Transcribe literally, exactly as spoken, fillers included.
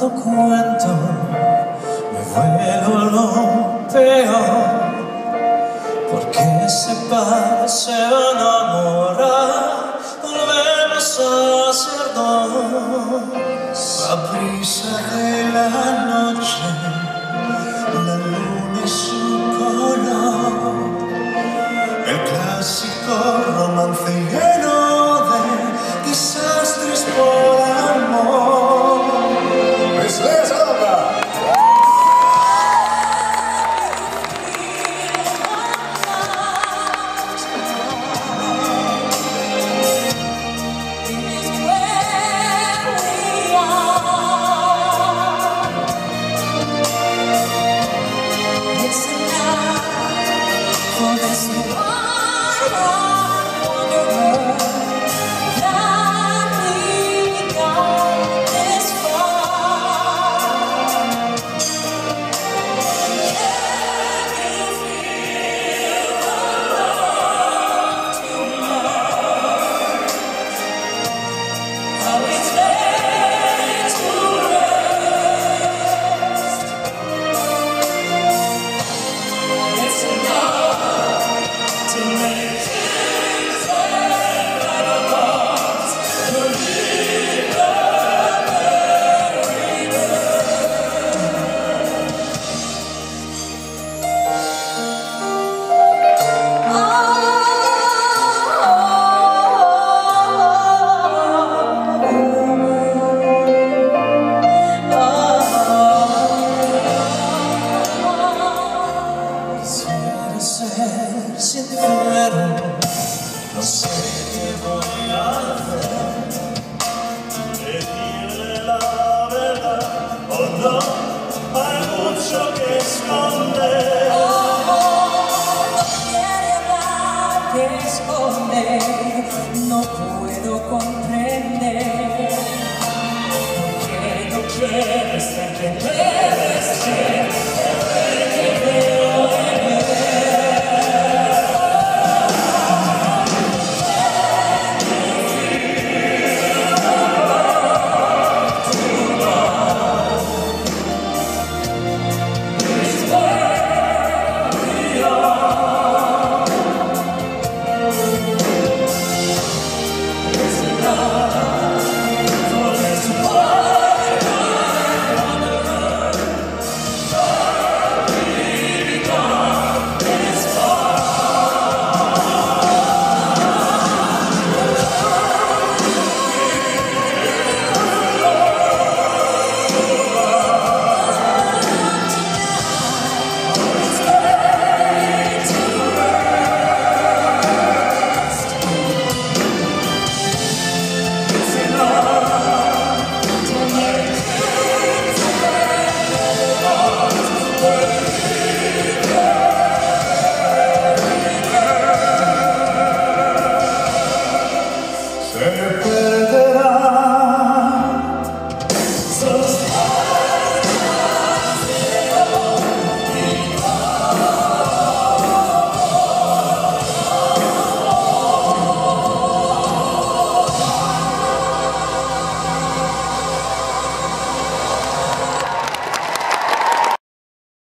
tanto cuento, me vuelo lo peor, porque se parece enamorar, volvemos a ser dos. A prisa de la noche, la luna y su color, el clásico romance lleno de desastres por amor. Eso es ahora. Ser sincero, no sé qué voy a hacer. Decirle la verdad o no, hay mucho que esconder.